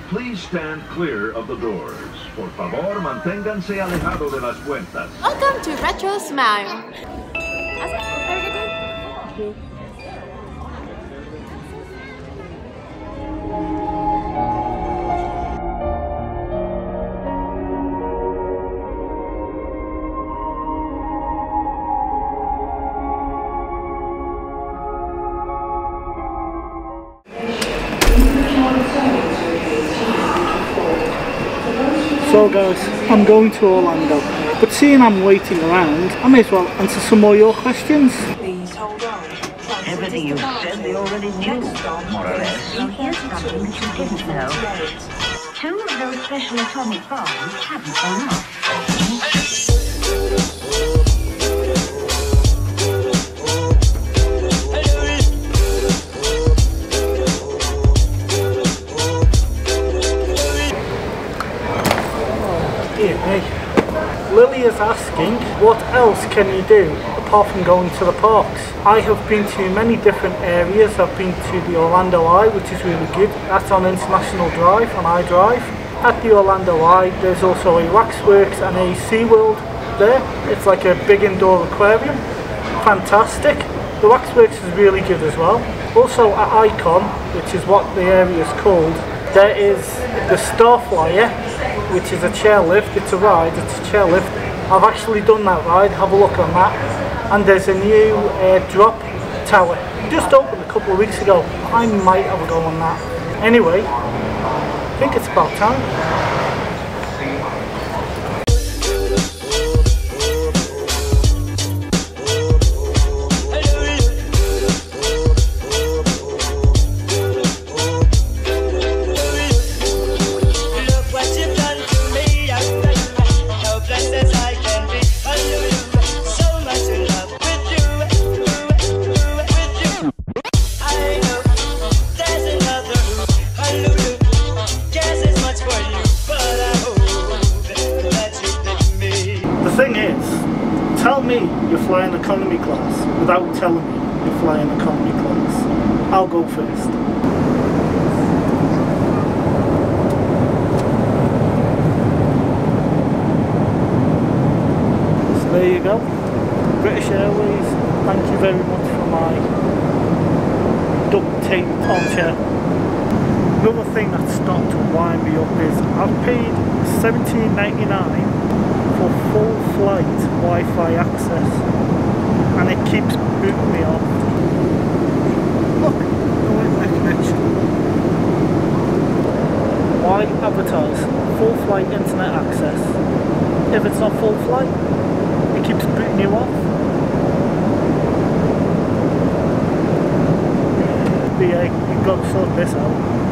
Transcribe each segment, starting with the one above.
please stand clear of the doors. Por favor, manténganse alejado de las puertas. Welcome to Retrosmile. So guys, I'm going to Orlando, but seeing I'm waiting around, I may as well answer some more of your questions. Please hold on. Everything you said they already knew, more or less. So here's something that you didn't know. 2 of those special atomic bombs haven't gone off. Lily is asking, what else can you do apart from going to the parks? I have been to many different areas. I've been to the Orlando Eye, which is really good. That's on International Drive, on iDrive. At the Orlando Eye, there's also a Waxworks and a SeaWorld there. It's like a big indoor aquarium. Fantastic. The Waxworks is really good as well. Also at Icon, which is what the area is called, there is the Starflyer, which is a chairlift. It's a ride, it's a chairlift. I've actually done that ride, have a look on that. And there's a new drop tower, just opened a couple of weeks ago. I might have a go on that. Anyway, I think it's about time. Tell me you're flying economy class without telling me you're flying economy class. I'll go first. So there you go. British Airways, thank you very much for my duct tape armchair. Another thing that's starting to wind me up is I've paid $17.99 for full flight Wi-Fi access and it keeps booting me off. Look, no internet connection. Why advertise full flight internet access if it's not full flight? It keeps booting you off. But yeah, you've got to sort this out.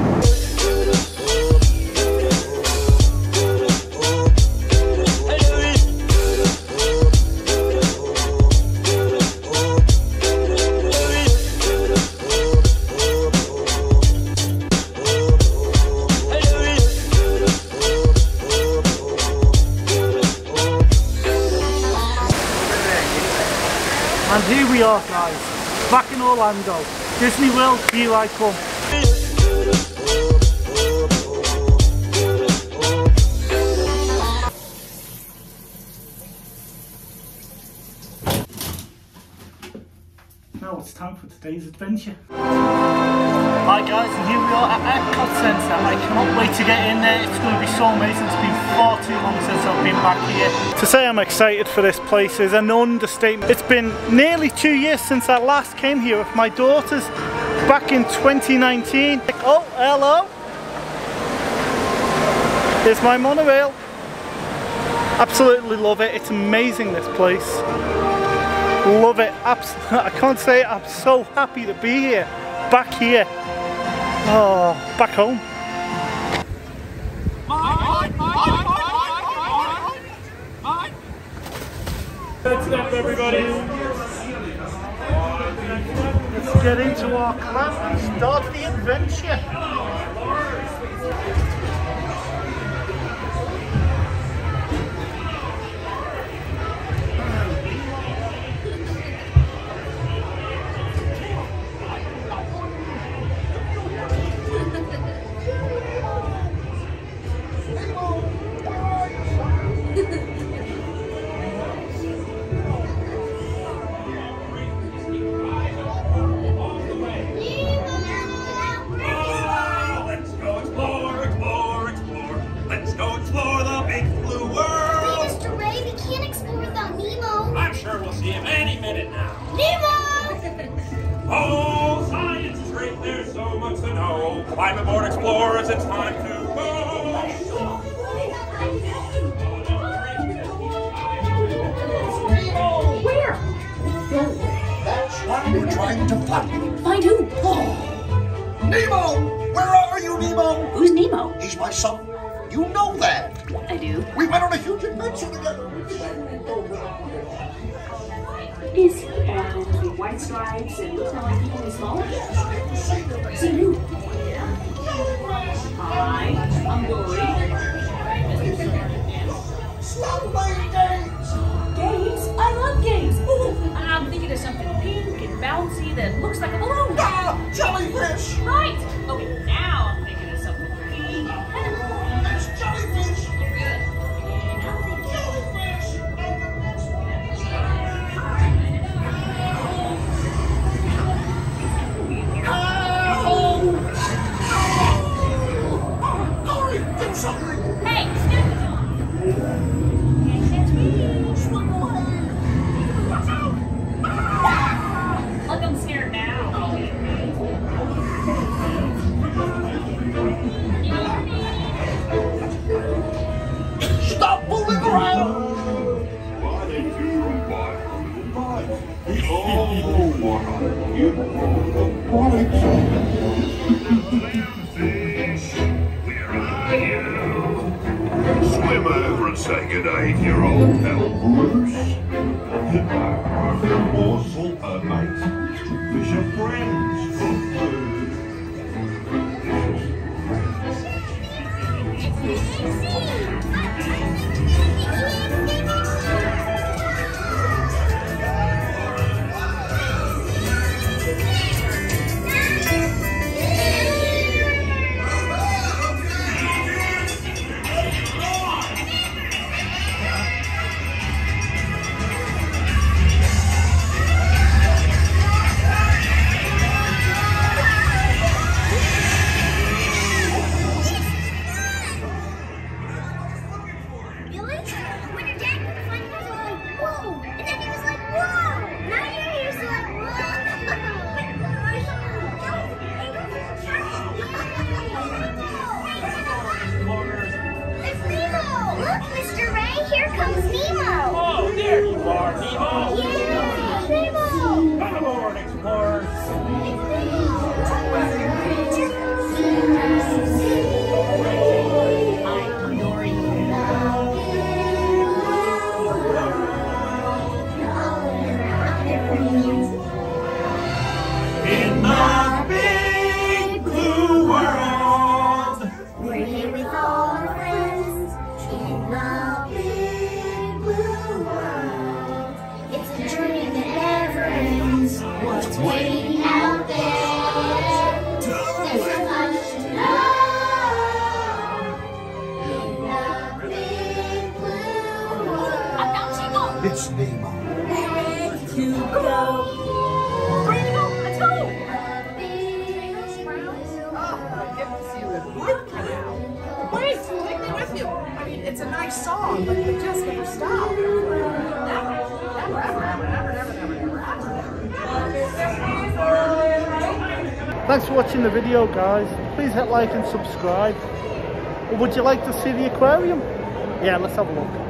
And here we are guys, back in Orlando. Disney World, here I come. Now it's time for today's adventure. Hi guys, and here we are at Epcot Centre. I cannot wait to get in there. It's going to be so amazing. It's been far too long since I've been back here. To say I'm excited for this place is an understatement. It's been nearly 2 years since I last came here with my daughters back in 2019. Oh, hello. Here's my monorail. Absolutely love it. It's amazing, this place. Love it. I can't say it. I'm so happy to be here. Back here. Oh, back home. Let's go, everybody. Let's get into our class and start the adventure. Climb aboard, explorers, it's time to move! Oh, where? That's what we're trying to find. Find who? Oh. Nemo! Where are you, Nemo? Who's Nemo? He's my son. You know that. I do. We went on a huge adventure together. Is he with white stripes and looks like he's only smaller? See who? Hi, I'm Dory. Games? I love games. Ooh, I'm thinking of something pink and bouncy that looks like a balloon. Ah, jellyfish! Right. Okay, now I'm thinking of something pink. It's jellyfish! You're good. And I'm thinking jellyfish. Dory, do something! Hey, snap it on. Can't catch me. Swim away! Watch out! Look, I'm scared now. Stop fooling around! Swim over and say good day to your old pal Bruce. More salt, mate. Fish are friends for food. Here comes Nemo! Oh, there you are, Nemo! Yeah, Nemo! Come aboard, explorers! I'm Dory. In the big blue world! We're here with all our friends in the big blue world. It's a journey that never ends. What's waiting out there? There's so much to know in the big blue world. I found Chico. It's Nemo. Ready to go. Ready to go? Let's go. Wait, take me with you. I mean, it's a nice song, but you just never stop. Never, ever, ever. Thanks for watching the video, guys. Please hit like and subscribe. Or would you like to see the aquarium? Yeah, let's have a look.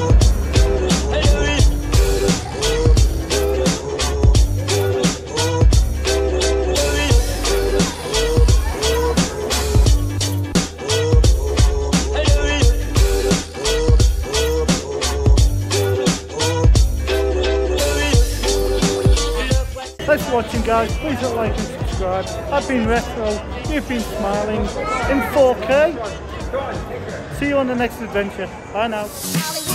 Thanks for watching, guys. Please hit like and subscribe. I've been Retro, you've been Smiling in 4K. See you on the next adventure. Bye now.